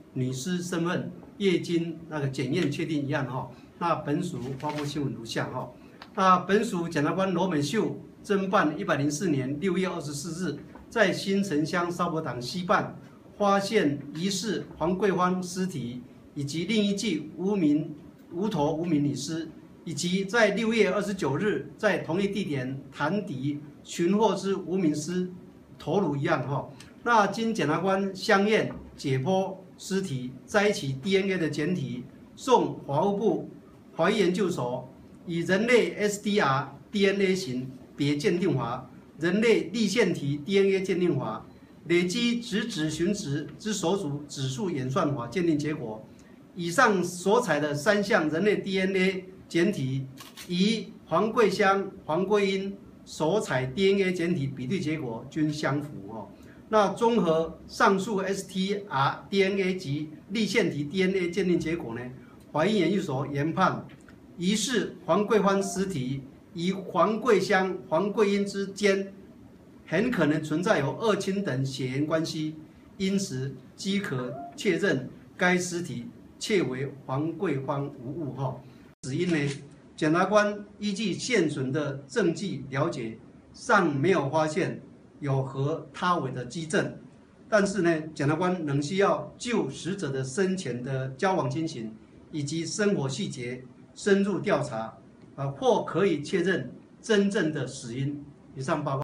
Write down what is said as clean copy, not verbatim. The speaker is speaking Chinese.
女尸身份业经检验确定一案哈。那本署发布新闻如下哈。那本署检察官罗美秀侦办104年6月24日，在新城乡沙坡党西畔发现疑似黄桂芳尸体，以及另一具无头无名女尸，以及在6月29日在同一地点潭底寻获之无名尸头颅一案哈。那经检察官相验解剖尸体，摘取 DNA 的检体，送法务部法医研究所以人类 SDR DNA 型别鉴定法、人类粒线体 DNA 鉴定法、累积直指寻值之所属指数演算法鉴定结果，以上所采的3项人类 DNA 检体，与黄桂香、黄桂英所采 DNA 检体比对结果均相符哦。那综合上述 STR DNA 及粒线体 DNA 鉴定结果呢，法医研究所研判，疑似黄桂芳尸体与黄桂香、黄桂英之间很可能存在有2亲等血缘关系，因此即可确认该尸体确为黄桂芳无误哈。死因呢，检察官依据现存的证据了解，尚没有发现有和他为的基证，但是呢，检察官仍需要就死者的生前的交往情形以及生活细节深入调查，或可以确认真正的死因。以上报告。